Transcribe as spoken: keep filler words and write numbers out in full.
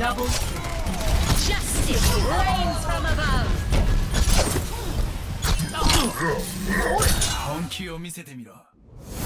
Double justice rains from above. 本気を見せてみろ。